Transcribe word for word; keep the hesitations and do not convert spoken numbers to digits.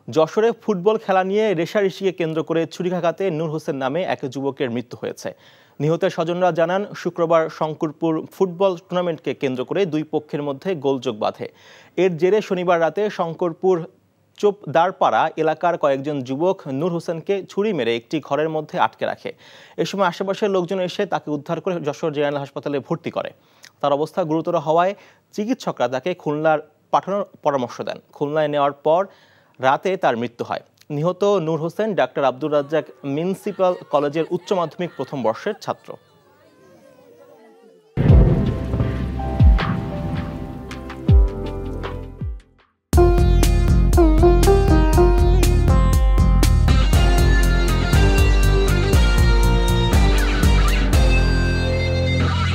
যশোরে ফুটবল খেলা নিয়ে রেষারেষিকে কেন্দ্র করে ছুরিকাঘাতে নূর হোসেন নামে এক যুবকের মৃত্যু হয়েছে। নিহতের স্বজনরা জানান, শুক্রবার শঙ্করপুর ফুটবল টুর্নামেন্টকে কেন্দ্র করে দুই পক্ষের মধ্যে গোলযোগ বাধে। এর জেরে শনিবার রাতে শঙ্করপুর চোপদারপাড়া এলাকার কয়েকজন যুবক নূর হোসেনকে ছুরি মেরে একটি ঘরের মধ্যে আটকে রাখে। এ সময় আশেপাশের লোকজন এসে তাকে উদ্ধার করে যশোর জেনারেল হাসপাতালে ভর্তি করে। তার অবস্থা গুরুতর হওয়ায় চিকিৎসকরা তাকে খুলনার পাঠানোর পরামর্শ দেন। খুলনায় নেওয়ার পর রাতে তার মৃত্যু হয়। নিহত নূর হোসেন ডাক্তার আব্দুর রাজ্জাক মিউনিসিপাল কলেজের উচ্চ মাধ্যমিক প্রথম বর্ষের ছাত্র।